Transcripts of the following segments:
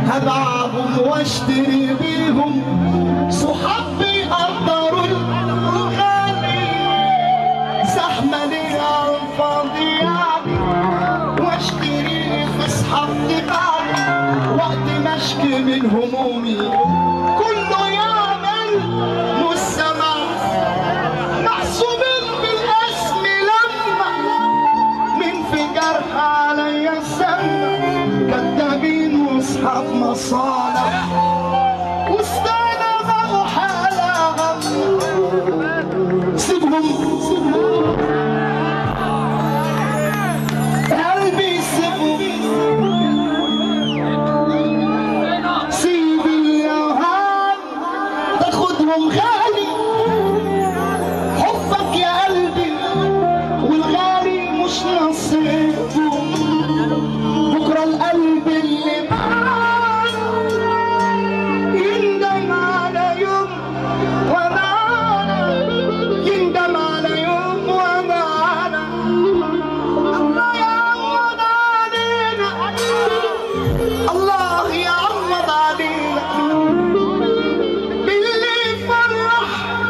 هبعهم واشتري بيهم صحابي قدروا الغالي زحمة لي على الفاضي يعني واشتري في صحابي بعد وقت ما اشكي من همومي كله يعمل مستمع محسوبين بالاسم لما من في جرح عليا السما كدابين واصحاب مصالح وسطنا بقوا حالة سيبهم قلبي سيبهم سيب اليوهان تاخدهم غالي حبك يا قلبي والغالي مش نصيبهم بكره القلب اللي معاك يندم على يوم وانا يندم على يوم وانا الله يعوض علينا الله يعوض علينا باللي يفرح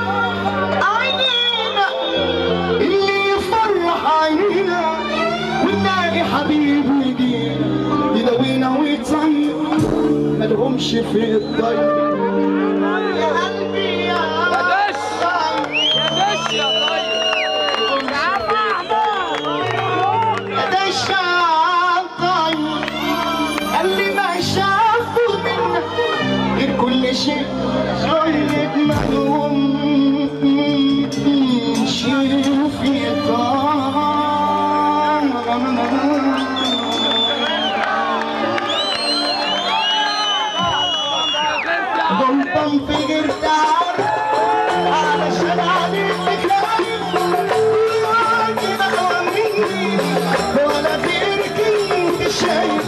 عينينا اللي يفرح عينينا ونلاقي حبيب ويدينا يداوينا ويطيب ملهمش في الضيق يا قلبي يا دش يا دش يا طيب يا عم احمد يا دش يا طيب اللي ما شافوا منك غير كل شيء طيب مهموم شوف يا ضمضم في جردار علشان عليك تكلم كده هو مني ولا غيرك انت شايف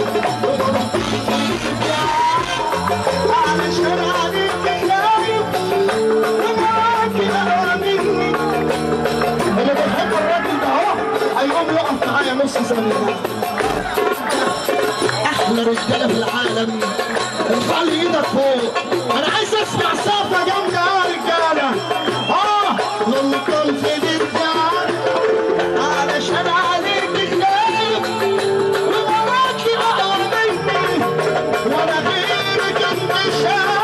علشان عليك تكلم كده هو مني اللي بيحب الراجل ده اهو هيقوم يقف معايا نص ثانية احلى رجاله في العالم ارفع لي ايدك فوق انا عايز اسمع صفه جامده يا رجاله ننطل في الدار علشان عليك غالي ووراكي اقوى مني ولا غيرك انت شايف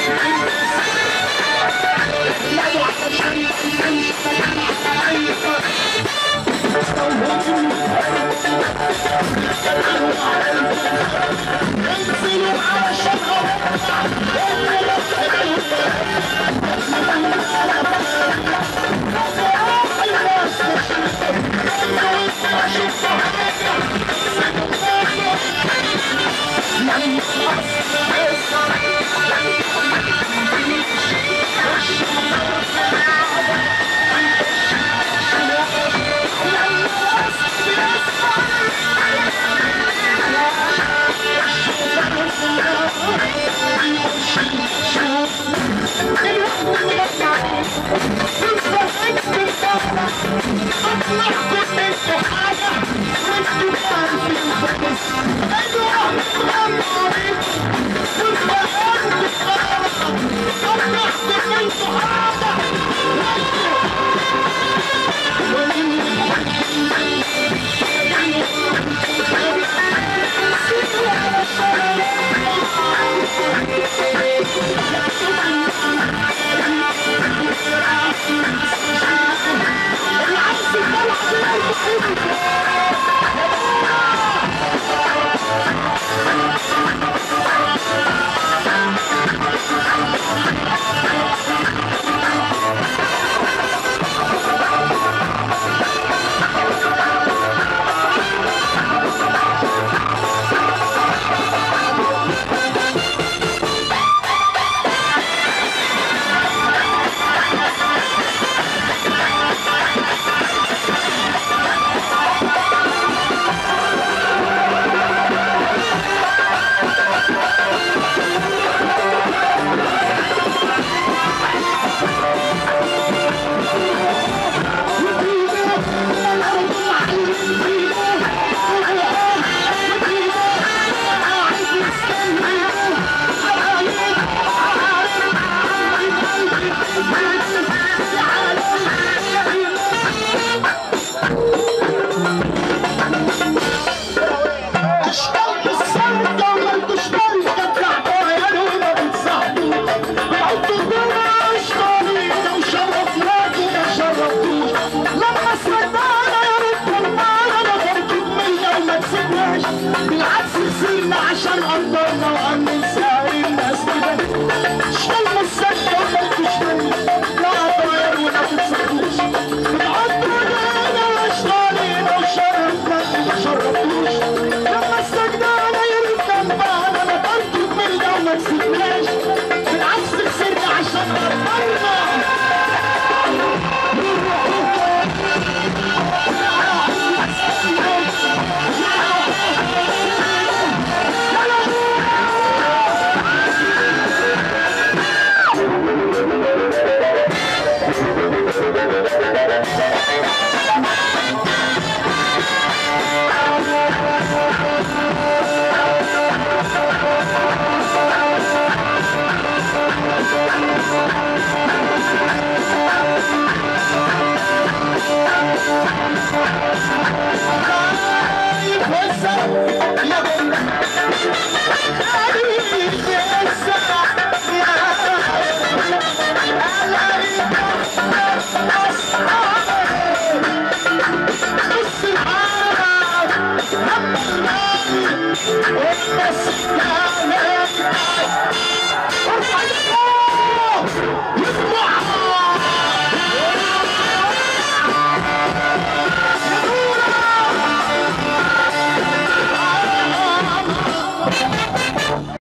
بالعكس صرنا عشان قدرنا وأمن